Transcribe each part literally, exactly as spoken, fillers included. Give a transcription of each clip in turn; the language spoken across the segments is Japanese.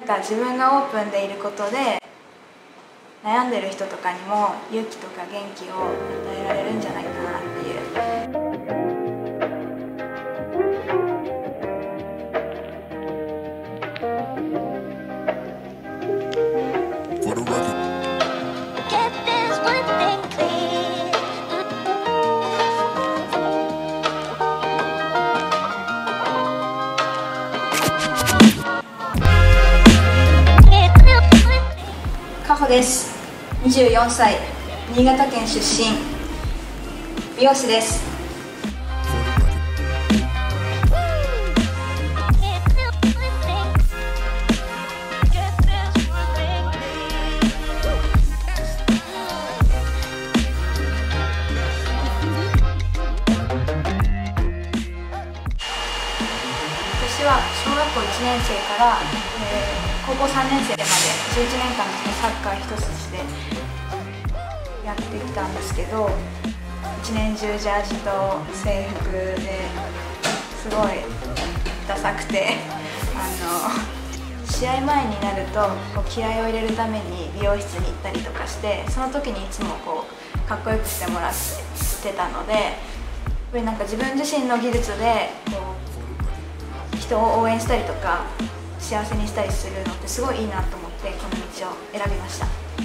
か自分がオープンでいることで悩んでる人とかにも勇気とか元気を与えられるんじゃないかなっていう。かほです。にじゅうよんさい、新潟県出身、美容師です。私は小学校いちねんせいから、えー高校さんねんせいまでじゅういちねんかんサッカー一筋でやってきたんですけど、一年中ジャージと制服ですごいダサくて、あの試合前になるとこう気合を入れるために美容室に行ったりとかして、その時にいつもこうかっこよくしてもらってたので、やっぱりなんか自分自身の技術でこう人を応援したりとか幸せにしたりするのってすごいいいなと思ってこの道を選びました。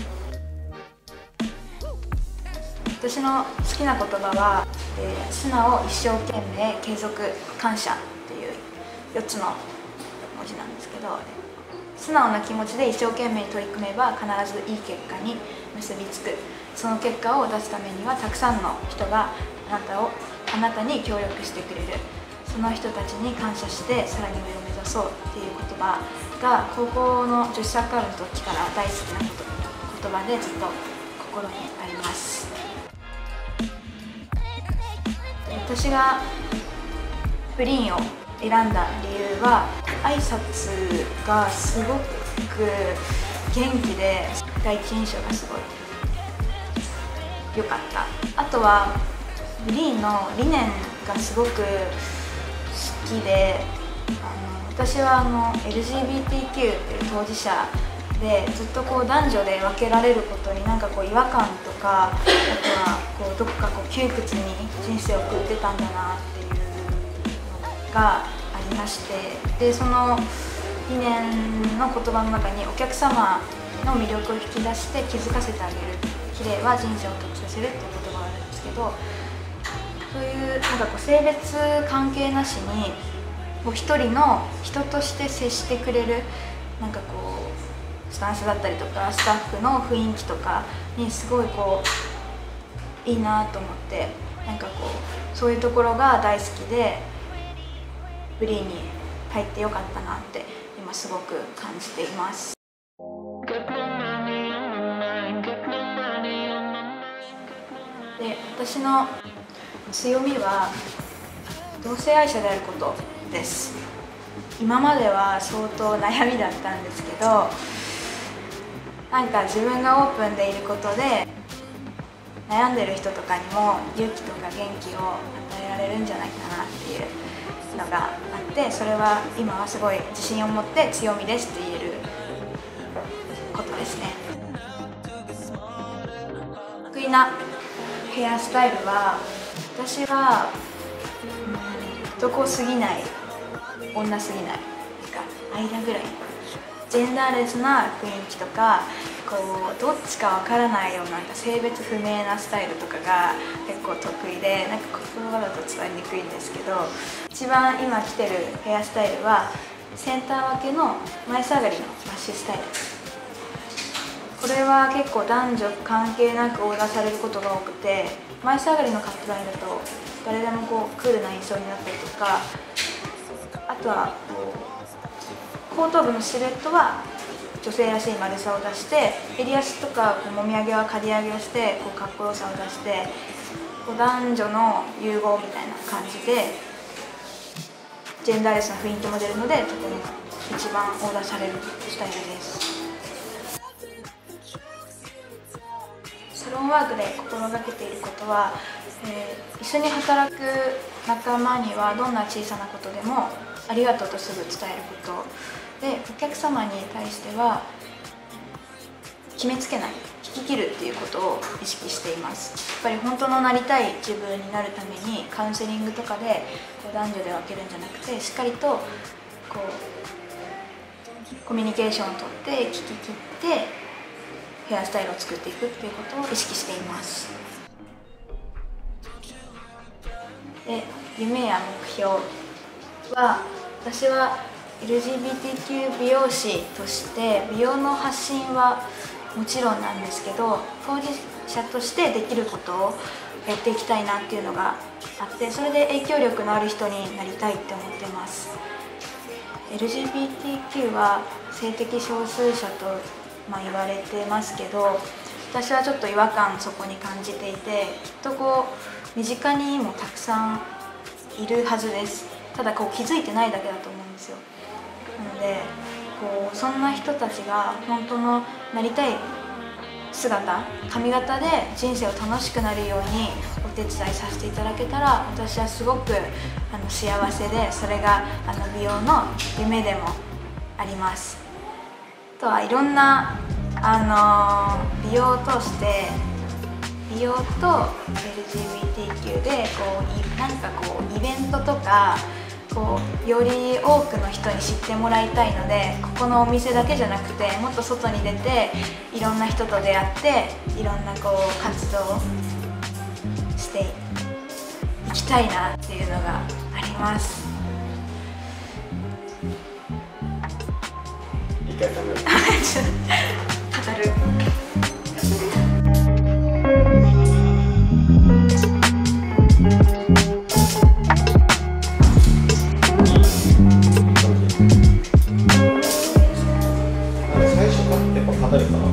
私の好きな言葉は、えー、素直、一生懸命、継続、感謝っていうよっつの文字なんですけど、素直な気持ちで一生懸命に取り組めば必ずいい結果に結びつく。その結果を出すためにはたくさんの人があなたをあなたに協力してくれる。その人たちに感謝してさらに上を目指そうっていう言葉が高校の女子サッカー部の時から大好きな言葉でずっと心にあります。私がフリーンを選んだ理由は、挨拶がすごく元気で第一印象がすごい良かった。あとはフリーンの理念がすごく好きで、あの私はあの エルジービーティーキュー っていう当事者で、ずっとこう男女で分けられることになんかこう違和感とか、あとはこうどこかこう窮屈に人生を送ってたんだなっていうのがありまして、でその理念の言葉の中にお客様の魅力を引き出して気づかせてあげる、綺麗は人生を得させるっていう言葉があるんですけど、そういうなんかこう性別関係なしにこう一人の人として接してくれるなんかこうスタンスだったりとかスタッフの雰囲気とかにすごいこういいなと思って、なんかこうそういうところが大好きでフリーに入ってよかったなって今すごく感じています。で、私の強みは同性愛者であることです。今までは相当悩みだったんですけど、なんか自分がオープンでいることで悩んでる人とかにも勇気とか元気を与えられるんじゃないかなっていうのがあって、それは今はすごい自信を持って強みですって言えることですね。得意なヘアスタイルは、私は、うん、男すぎない女すぎない、なんか間ぐらい、ジェンダーレスな雰囲気とか、こうどっちかわからないような、なんか性別不明なスタイルとかが結構得意で、なんか言葉だと伝えにくいんですけど、一番今着てるヘアスタイルはセンター分けの前下がりのマッシュスタイル。これは結構男女関係なくオーダーされることが多くて、前下がりのカットラインだと誰でもこうクールな印象になったりとか、あとはこう後頭部のシルエットは女性らしい丸さを出して、襟足とかこうもみあげは刈り上げをしてこうかっこよさを出して、こう男女の融合みたいな感じでジェンダーレスな雰囲気も出るので、とても一番オーダーされるスタイルです。サロンワークで心がけていることは、えー、一緒に働く仲間にはどんな小さなことでもありがとうとすぐ伝えることで、お客様に対しては決めつけない、聞き切るっていうことを意識しています。やっぱり本当のなりたい自分になるためにカウンセリングとかでこう男女で分けるんじゃなくて、しっかりとこうコミュニケーションをとって聞き切ってヘアスタイルを作っていくっていうことを意識しています。で、夢や目標は、私は エルジービーティーキュー 美容師として美容の発信はもちろんなんですけど、当事者としてできることをやっていきたいなっていうのがあって、それで影響力のある人になりたいって思ってます。 エルジービーティーキュー は性的少数者と、まあ、言われてますけど、私はちょっと違和感そこに感じていて、きっとこう身近にもたくさんいるはずです。ただこう気づいてないだけだと思うんですよ。なのでこうそんな人たちが本当のなりたい姿、髪型で人生を楽しくなるようにお手伝いさせていただけたら、私はすごくあの幸せで、それがあの美容の夢でもあります。あとはいろんなあの美容を通して美容と エルジービーティーキュー でこうなんかこうイベントとかこうより多くの人に知ってもらいたいので、ここのお店だけじゃなくてもっと外に出ていろんな人と出会っていろんなこう活動をしていきたいなっていうのがあります。 一回語る語る最初からやっぱ語るかな。